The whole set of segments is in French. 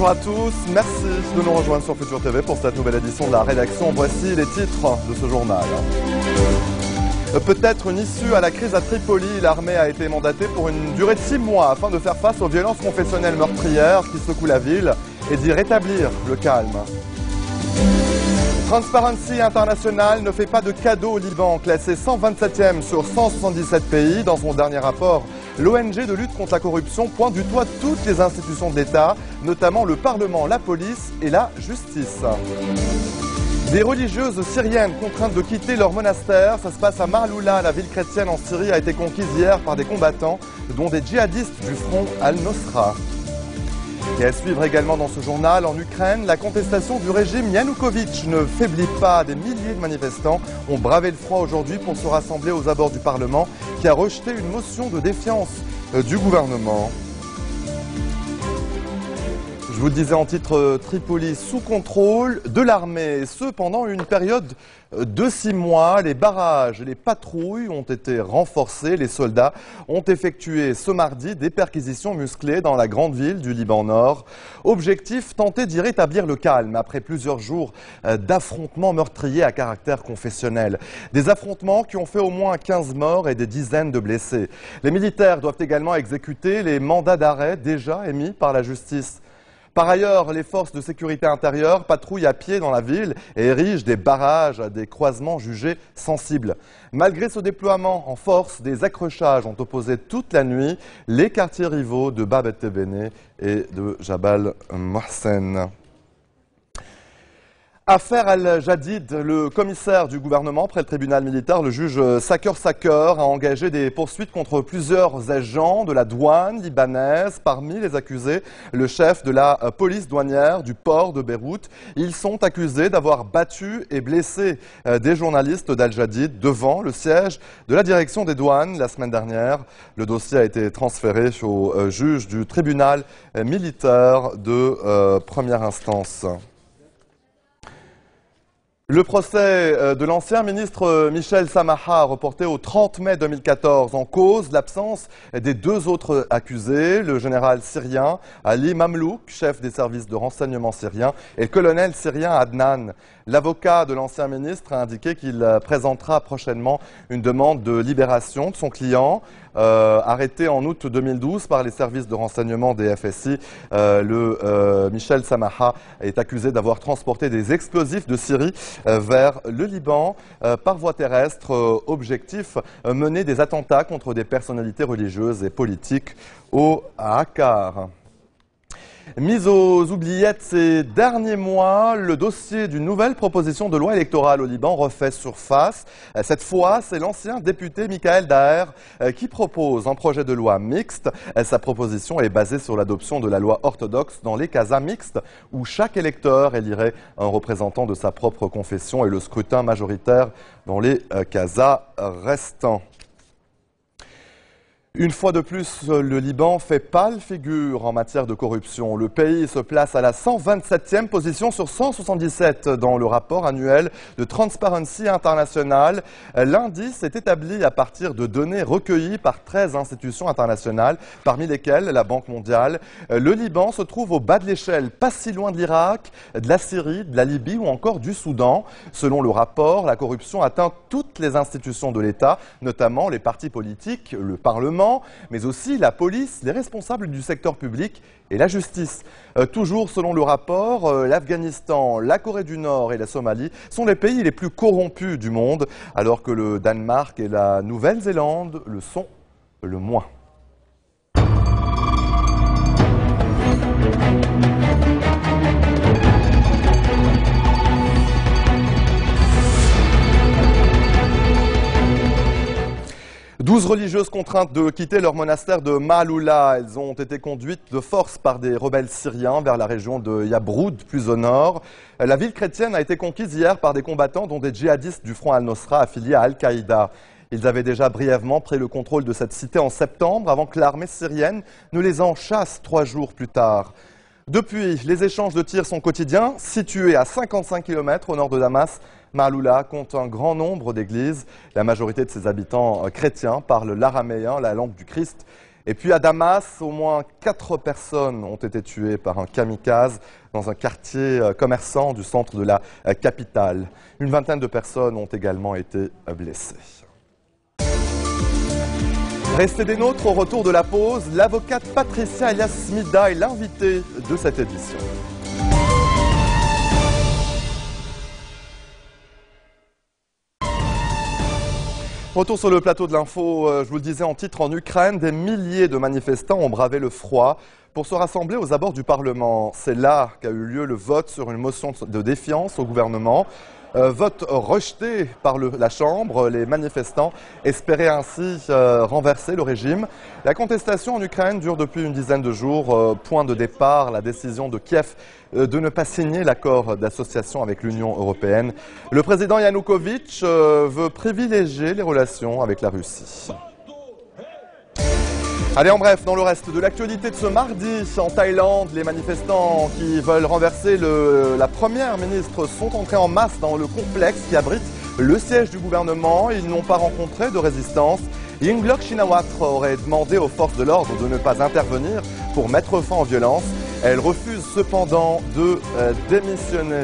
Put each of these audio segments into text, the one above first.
Bonjour à tous, merci de nous rejoindre sur Futur TV pour cette nouvelle édition de la rédaction. Voici les titres de ce journal. Peut-être une issue à la crise à Tripoli. L'armée a été mandatée pour une durée de 6 mois afin de faire face aux violences confessionnelles meurtrières qui secouent la ville et d'y rétablir le calme. Transparency International ne fait pas de cadeau au Liban, classé 127e sur 177 pays. Dans son dernier rapport, l'ONG de lutte contre la corruption pointe du doigt toutes les institutions de l'État, notamment le Parlement, la police et la justice. Des religieuses syriennes contraintes de quitter leur monastère. Ça se passe à Maaloula, la ville chrétienne en Syrie a été conquise hier par des combattants, dont des djihadistes du front Al-Nosra. Et à suivre également dans ce journal, en Ukraine, la contestation du régime Yanukovych ne faiblit pas. Des milliers de manifestants ont bravé le froid aujourd'hui pour se rassembler aux abords du Parlement qui a rejeté une motion de défiance du gouvernement. Je vous le disais en titre, Tripoli sous contrôle de l'armée, et ce pendant une période de 6 mois. Les barrages, les patrouilles ont été renforcés. Les soldats ont effectué ce mardi des perquisitions musclées dans la grande ville du Liban Nord. Objectif, tenter d'y rétablir le calme après plusieurs jours d'affrontements meurtriers à caractère confessionnel. Des affrontements qui ont fait au moins 15 morts et des dizaines de blessés. Les militaires doivent également exécuter les mandats d'arrêt déjà émis par la justice. Par ailleurs, les forces de sécurité intérieure patrouillent à pied dans la ville et érigent des barrages à des croisements jugés sensibles. Malgré ce déploiement en force, des accrochages ont opposé toute la nuit les quartiers rivaux de Bab el-Tebene et de Jabal Mohsen. Affaire Al-Jadid, le commissaire du gouvernement près le tribunal militaire, le juge Saker Saker, a engagé des poursuites contre plusieurs agents de la douane libanaise. Parmi les accusés, le chef de la police douanière du port de Beyrouth. Ils sont accusés d'avoir battu et blessé des journalistes d'Al-Jadid devant le siège de la direction des douanes la semaine dernière. Le dossier a été transféré au juge du tribunal militaire de première instance. Le procès de l'ancien ministre Michel Samaha, reporté au 30 mai 2014, en cause l'absence des 2 autres accusés, le général syrien Ali Mamlouk, chef des services de renseignement syriens, et le colonel syrien Adnan. L'avocat de l'ancien ministre a indiqué qu'il présentera prochainement une demande de libération de son client. Arrêté en août 2012 par les services de renseignement des FSI, Michel Samaha est accusé d'avoir transporté des explosifs de Syrie vers le Liban par voie terrestre. Objectif, mener des attentats contre des personnalités religieuses et politiques au Akkar. Mis aux oubliettes ces derniers mois, le dossier d'une nouvelle proposition de loi électorale au Liban refait surface. Cette fois, c'est l'ancien député Michael Daher qui propose un projet de loi mixte. Sa proposition est basée sur l'adoption de la loi orthodoxe dans les casas mixtes où chaque électeur élirait un représentant de sa propre confession et le scrutin majoritaire dans les casas restants. Une fois de plus, le Liban fait pâle figure en matière de corruption. Le pays se place à la 127e position sur 177 dans le rapport annuel de Transparency International. L'indice est établi à partir de données recueillies par 13 institutions internationales, parmi lesquelles la Banque mondiale. Le Liban se trouve au bas de l'échelle, pas si loin de l'Irak, de la Syrie, de la Libye ou encore du Soudan. Selon le rapport, la corruption atteint toutes les institutions de l'État, notamment les partis politiques, le Parlement, mais aussi la police, les responsables du secteur public et la justice. Toujours selon le rapport, l'Afghanistan, la Corée du Nord et la Somalie sont les pays les plus corrompus du monde, alors que le Danemark et la Nouvelle-Zélande le sont le moins. Douze religieuses contraintes de quitter leur monastère de Maaloula. Elles ont été conduites de force par des rebelles syriens vers la région de Yabroud, plus au nord. La ville chrétienne a été conquise hier par des combattants dont des djihadistes du front Al-Nosra affiliés à Al-Qaïda. Ils avaient déjà brièvement pris le contrôle de cette cité en septembre avant que l'armée syrienne ne les en chasse 3 jours plus tard. Depuis, les échanges de tirs sont quotidiens. Situé à 55 km au nord de Damas, Maaloula compte un grand nombre d'églises. La majorité de ses habitants chrétiens parlent l'araméen, la langue du Christ Et puis à Damas, au moins 4 personnes ont été tuées par un kamikaze dans un quartier commerçant du centre de la capitale. Une vingtaine de personnes ont également été blessées. Restez des nôtres, au retour de la pause, l'avocate Patricia Elias-Smida est l'invitée de cette édition. Retour sur le plateau de l'info, je vous le disais en titre, en Ukraine, des milliers de manifestants ont bravé le froid pour se rassembler aux abords du Parlement. C'est là qu'a eu lieu le vote sur une motion de défiance au gouvernement. Vote rejeté par la Chambre. Les manifestants espéraient ainsi renverser le régime. La contestation en Ukraine dure depuis une dizaine de jours. Point de départ, la décision de Kiev de ne pas signer l'accord d'association avec l'Union européenne. Le président Yanukovych veut privilégier les relations avec la Russie. Allez, en bref, dans le reste de l'actualité de ce mardi, en Thaïlande, les manifestants qui veulent renverser la première ministre sont entrés en masse dans le complexe qui abrite le siège du gouvernement. Ils n'ont pas rencontré de résistance. Yingluck Shinawatra aurait demandé aux forces de l'ordre de ne pas intervenir pour mettre fin aux violences. Elle refuse cependant de démissionner.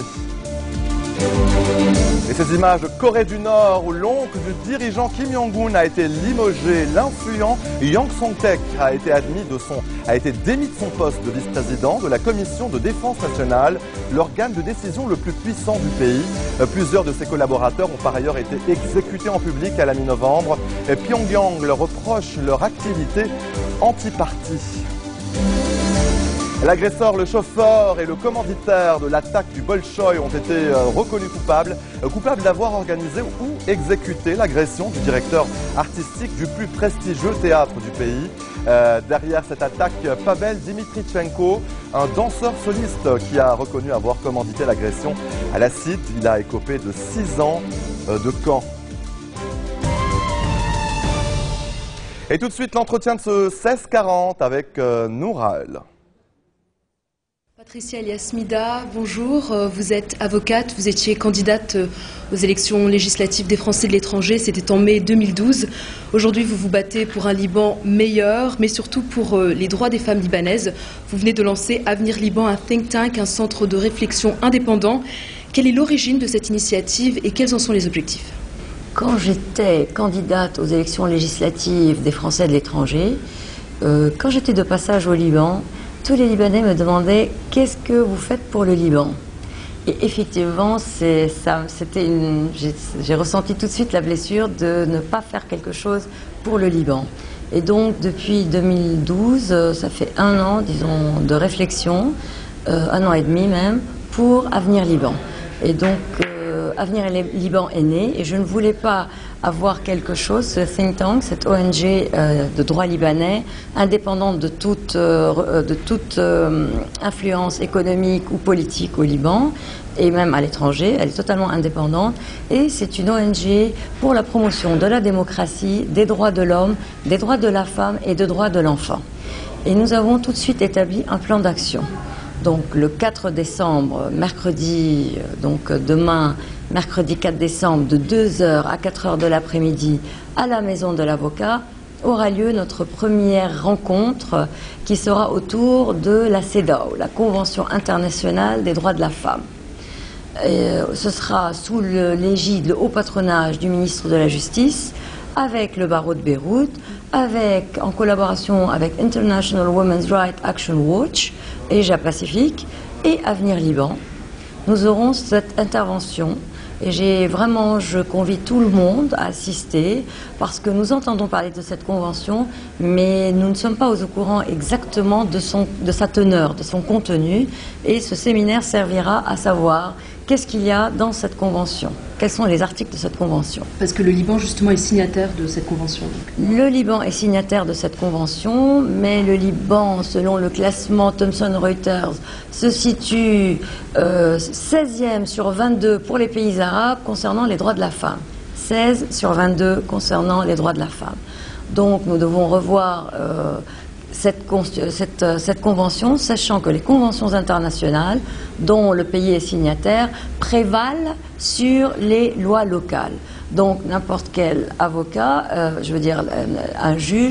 Et ces images de Corée du Nord où l'oncle du dirigeant Kim Jong-un a été limogé, l'influent Yang Song-taek a été démis de son poste de vice-président de la Commission de défense nationale, l'organe de décision le plus puissant du pays. Plusieurs de ses collaborateurs ont par ailleurs été exécutés en public à la mi-novembre. Pyongyang leur reproche leur activité anti-parti. L'agresseur, le chauffeur et le commanditaire de l'attaque du Bolchoï ont été reconnus coupables d'avoir organisé ou exécuté l'agression du directeur artistique du plus prestigieux théâtre du pays. Derrière cette attaque, Pavel Dimitrichenko, un danseur soliste qui a reconnu avoir commandité l'agression à l'acide. Il a écopé de 6 ans de camp. Et tout de suite, l'entretien de ce 16-40 avec Noural. Patricia Elias-Smida, bonjour. Vous êtes avocate, vous étiez candidate aux élections législatives des Français de l'étranger, c'était en mai 2012. Aujourd'hui, vous vous battez pour un Liban meilleur, mais surtout pour les droits des femmes libanaises. Vous venez de lancer Avenir Liban, un think tank, un centre de réflexion indépendant. Quelle est l'origine de cette initiative et quels en sont les objectifs ? Quand j'étais candidate aux élections législatives des Français de l'étranger, quand j'étais de passage au Liban, tous les Libanais me demandaient « Qu'est-ce que vous faites pour le Liban ?» Et effectivement, j'ai ressenti tout de suite la blessure de ne pas faire quelque chose pour le Liban. Et donc, depuis 2012, ça fait 1 an, disons, de réflexion, 1 an et demi même, pour Avenir Liban. Et donc, Avenir Liban est né et je ne voulais pas avoir quelque chose, ce think tank, cette ONG de droit libanais, indépendante de toute influence économique ou politique au Liban et même à l'étranger. Elle est totalement indépendante et c'est une ONG pour la promotion de la démocratie, des droits de l'homme, des droits de la femme et des droits de l'enfant. Et nous avons tout de suite établi un plan d'action. Donc le 4 décembre, mercredi, donc demain, mercredi 4 décembre, de 2h à 4h de l'après-midi, à la Maison de l'Avocat, aura lieu notre première rencontre qui sera autour de la CEDAW, la Convention internationale des droits de la femme. Ce sera sous l'égide, le haut patronage du ministre de la Justice, avec le barreau de Beyrouth, en collaboration avec International Women's Rights Action Watch, Asia Pacific et Avenir Liban. Nous aurons cette intervention et je convie tout le monde à assister parce que nous entendons parler de cette convention, mais nous ne sommes pas au courant exactement de sa teneur, de son contenu, et ce séminaire servira à savoir qu'est-ce qu'il y a dans cette convention, quels sont les articles de cette convention. Parce que le Liban, justement, est signataire de cette convention. Donc. Le Liban est signataire de cette convention, mais le Liban, selon le classement Thomson Reuters, se situe 16e sur 22 pour les pays arabes concernant les droits de la femme. 16 sur 22 concernant les droits de la femme. Donc nous devons revoir cette convention, sachant que les conventions internationales dont le pays est signataire prévalent sur les lois locales. Donc n'importe quel avocat, un juge,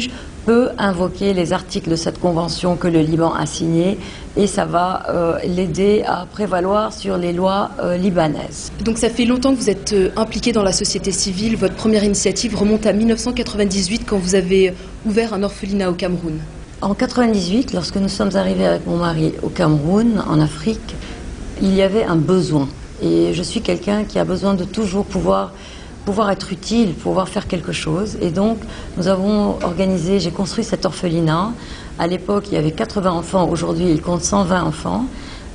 peut invoquer les articles de cette convention que le Liban a signée et ça va l'aider à prévaloir sur les lois libanaises. Donc ça fait longtemps que vous êtes impliqué dans la société civile. Votre première initiative remonte à 1998 quand vous avez ouvert un orphelinat au Cameroun. En 1998, lorsque nous sommes arrivés avec mon mari au Cameroun, en Afrique, il y avait un besoin. Et je suis quelqu'un qui a besoin de toujours pouvoir être utile, pouvoir faire quelque chose. Et donc, nous avons organisé, j'ai construit cet orphelinat. À l'époque, il y avait 80 enfants. Aujourd'hui, il compte 120 enfants.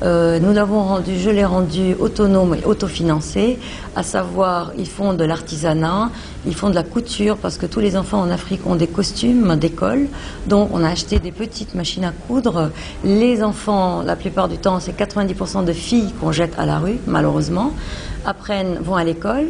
Je l'ai rendu autonome et autofinancé, à savoir, ils font de l'artisanat, ils font de la couture, parce que tous les enfants en Afrique ont des costumes d'école, donc on a acheté des petites machines à coudre. Les enfants, la plupart du temps, c'est 90% de filles qu'on jette à la rue, malheureusement, vont à l'école,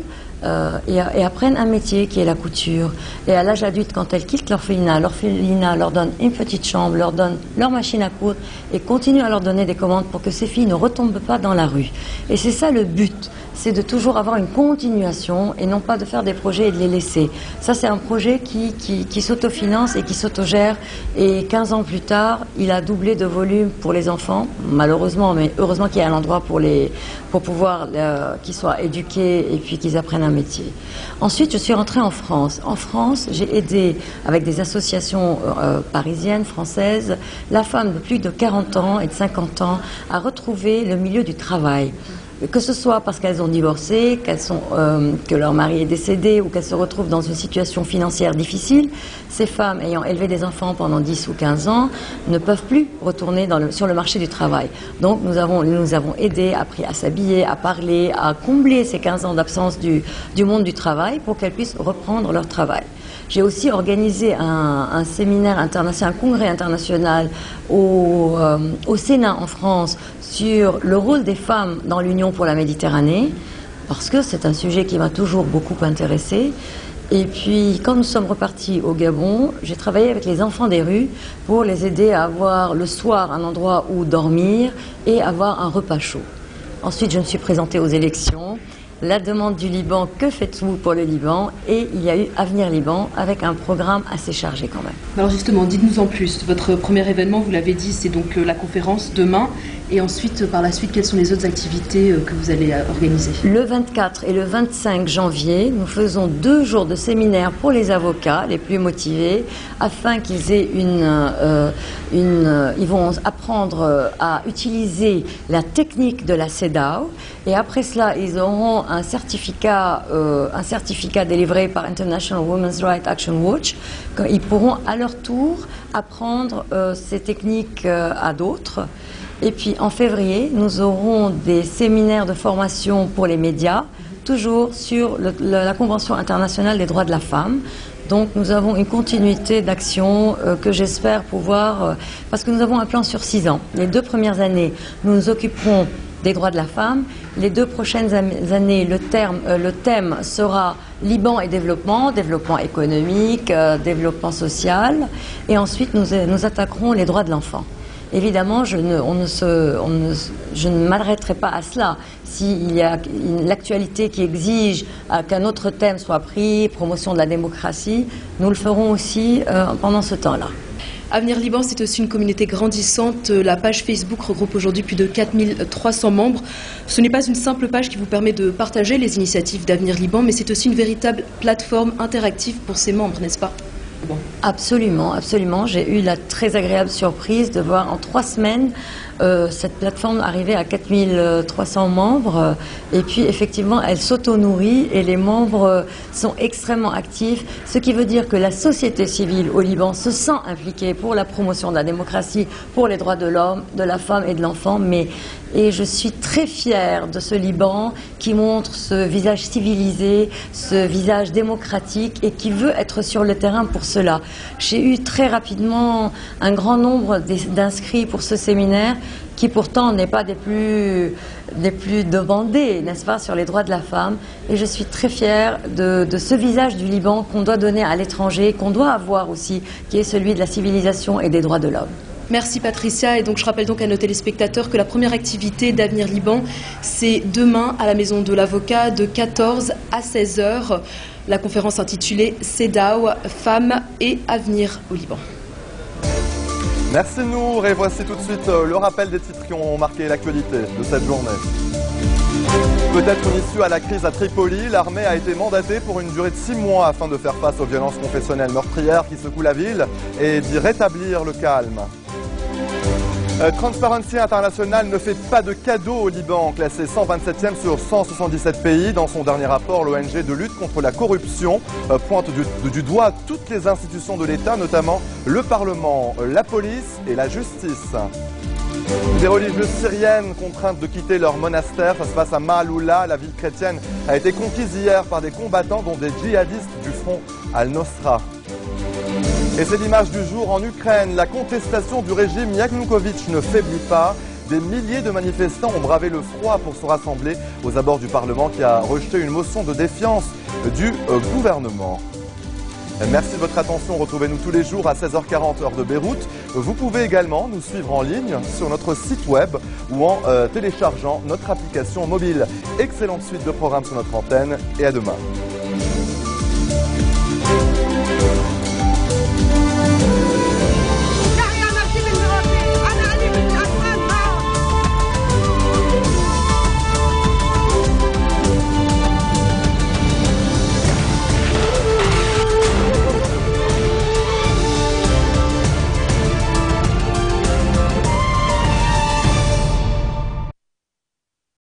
et apprennent un métier qui est la couture. Et à l'âge adulte, quand elles quittent l'orphelinat leur donne une petite chambre, leur donne leur machine à coudre et continue à leur donner des commandes pour que ces filles ne retombent pas dans la rue. Et c'est ça le but, c'est de toujours avoir une continuation et non pas de faire des projets et de les laisser. Ça, c'est un projet qui s'autofinance et qui s'autogère. Et 15 ans plus tard, il a doublé de volume pour les enfants, malheureusement, mais heureusement qu'il y a un endroit pour pouvoir qu'ils soient éduqués et puis qu'ils apprennent un métier. Ensuite, je suis rentrée en France. En France, j'ai aidé, avec des associations parisiennes, françaises, la femme de plus de 40 ans et de 50 ans à retrouver le milieu du travail. Que ce soit parce qu'elles ont divorcé, que leur mari est décédé ou qu'elles se retrouvent dans une situation financière difficile, ces femmes ayant élevé des enfants pendant 10 ou 15 ans ne peuvent plus retourner sur le marché du travail. Donc nous avons aidé, appris à s'habiller, à parler, à combler ces 15 ans d'absence du monde du travail pour qu'elles puissent reprendre leur travail. J'ai aussi organisé un séminaire international, un congrès international au Sénat en France sur le rôle des femmes dans l'Union pour la Méditerranée, parce que c'est un sujet qui m'a toujours beaucoup intéressée. Et puis, quand nous sommes repartis au Gabon, j'ai travaillé avec les enfants des rues pour les aider à avoir le soir un endroit où dormir et avoir un repas chaud. Ensuite, je me suis présentée aux élections. La demande du Liban, que faites-vous pour le Liban? Et il y a eu Avenir Liban avec un programme assez chargé quand même. Alors justement, dites-nous en plus. Votre premier événement, vous l'avez dit, c'est donc la conférence demain. Et ensuite, par la suite, quelles sont les autres activités que vous allez organiser? Le 24 et le 25 janvier, nous faisons 2 jours de séminaire pour les avocats les plus motivés, afin qu'ils aient ils vont apprendre à utiliser la technique de la CEDAW. Et après cela, ils auront un certificat délivré par International Women's Rights Action Watch. Ils pourront à leur tour apprendre ces techniques à d'autres. Et puis en février, nous aurons des séminaires de formation pour les médias, toujours sur la Convention internationale des droits de la femme. Donc nous avons une continuité d'action que j'espère pouvoir, parce que nous avons un plan sur 6 ans. Les 2 premières années, nous nous occuperons des droits de la femme. Les 2 prochaines années, le thème sera Liban et développement économique, développement social. Et ensuite, nous attaquerons les droits de l'enfant. Évidemment, je ne m'arrêterai pas à cela. S'il y a l'actualité qui exige qu'un autre thème soit pris, promotion de la démocratie, nous le ferons aussi pendant ce temps-là. Avenir Liban, c'est aussi une communauté grandissante. La page Facebook regroupe aujourd'hui plus de 4300 membres. Ce n'est pas une simple page qui vous permet de partager les initiatives d'Avenir Liban, mais c'est aussi une véritable plateforme interactive pour ses membres, n'est-ce pas? Bon. Absolument, absolument. J'ai eu la très agréable surprise de voir en 3 semaines cette plateforme arriver à 4300 membres. Et puis, effectivement, elle s'auto-nourrit et les membres sont extrêmement actifs. Ce qui veut dire que la société civile au Liban se sent impliquée pour la promotion de la démocratie, pour les droits de l'homme, de la femme et de l'enfant. Et je suis très fière de ce Liban qui montre ce visage civilisé, ce visage démocratique et qui veut être sur le terrain pour cela. J'ai eu très rapidement un grand nombre d'inscrits pour ce séminaire qui pourtant n'est pas des plus demandés, n'est-ce pas, sur les droits de la femme. Et je suis très fière de ce visage du Liban qu'on doit donner à l'étranger, qu'on doit avoir aussi, qui est celui de la civilisation et des droits de l'homme. Merci Patricia. Et donc je rappelle donc à nos téléspectateurs que la première activité d'Avenir Liban, c'est demain à la Maison de l'Avocat de 14 à 16 h. La conférence intitulée CEDAW, Femmes et Avenir au Liban. Merci Nour, et voici tout de suite le rappel des titres qui ont marqué l'actualité de cette journée. Peut-être une issue à la crise à Tripoli, l'armée a été mandatée pour une durée de 6 mois afin de faire face aux violences confessionnelles meurtrières qui secouent la ville et d'y rétablir le calme. Transparency International ne fait pas de cadeau au Liban, classé 127e sur 177 pays. Dans son dernier rapport, l'ONG de lutte contre la corruption pointe du doigt toutes les institutions de l'État, notamment le Parlement, la police et la justice. Des religieuses syriennes contraintes de quitter leur monastère, ça se passe à Maaloula. La ville chrétienne a été conquise hier par des combattants dont des djihadistes du front Al-Nosra. Et c'est l'image du jour en Ukraine. La contestation du régime Yanukovych ne faiblit pas. Des milliers de manifestants ont bravé le froid pour se rassembler aux abords du Parlement qui a rejeté une motion de défiance du gouvernement. Merci de votre attention. Retrouvez-nous tous les jours à 16h40 heure de Beyrouth. Vous pouvez également nous suivre en ligne sur notre site web ou en téléchargeant notre application mobile. Excellente suite de programmes sur notre antenne et à demain.